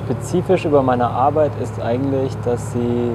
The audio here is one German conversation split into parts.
spezifisch über meine Arbeit ist eigentlich, dass sie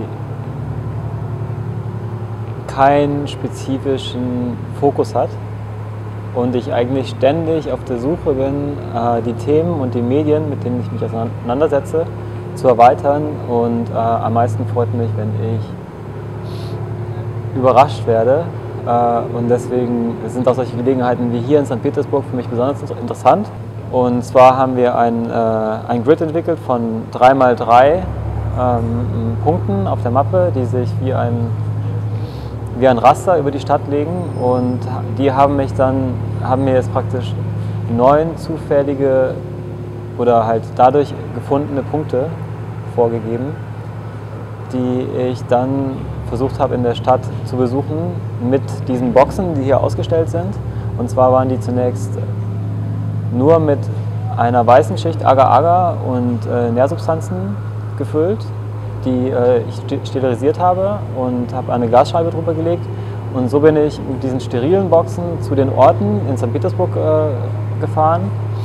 keinen spezifischen Fokus hat und ich eigentlich ständig auf der Suche bin, die Themen und die Medien, mit denen ich mich auseinandersetze, zu erweitern. Und am meisten freut mich, wenn ich überrascht werde. Und deswegen sind auch solche Gelegenheiten wie hier in St. Petersburg für mich besonders interessant. Und zwar haben wir ein Grid entwickelt von 3×3 Punkten auf der Mappe, die sich wie ein Raster über die Stadt legen. Und die haben mir jetzt praktisch 9 zufällige oder halt dadurch gefundene Punkte vorgegeben, die ich dann versucht habe in der Stadt zu besuchen mit diesen Boxen, die hier ausgestellt sind. Und zwar waren die zunächst nur mit einer weißen Schicht Agar-Agar und Nährsubstanzen gefüllt, die ich sterilisiert habe und habe eine Glasscheibe drüber gelegt. Und so bin ich mit diesen sterilen Boxen zu den Orten in St. Petersburg gefahren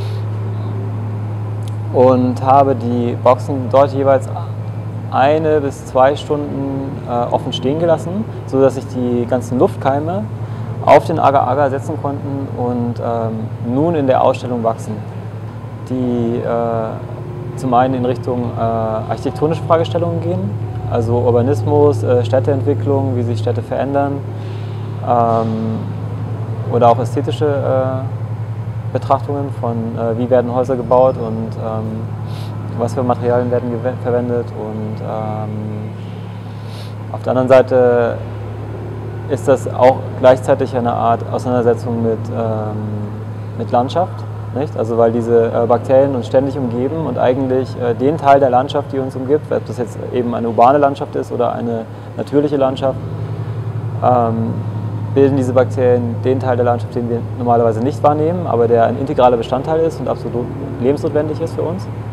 und habe die Boxen dort jeweils 1 bis 2 Stunden offen stehen gelassen, sodass sich die ganzen Luftkeime auf den Agar-Agar setzen konnten und nun in der Ausstellung wachsen, die zum einen in Richtung architektonische Fragestellungen gehen, also Urbanismus, Städteentwicklung, wie sich Städte verändern, oder auch ästhetische Betrachtungen von wie werden Häuser gebaut und was für Materialien werden verwendet. Und auf der anderen Seite ist das auch gleichzeitig eine Art Auseinandersetzung mit Landschaft. Nicht? Also weil diese Bakterien uns ständig umgeben und eigentlich den Teil der Landschaft, die uns umgibt, ob das jetzt eben eine urbane Landschaft ist oder eine natürliche Landschaft, bilden diese Bakterien den Teil der Landschaft, den wir normalerweise nicht wahrnehmen, aber der ein integraler Bestandteil ist und absolut lebensnotwendig ist für uns.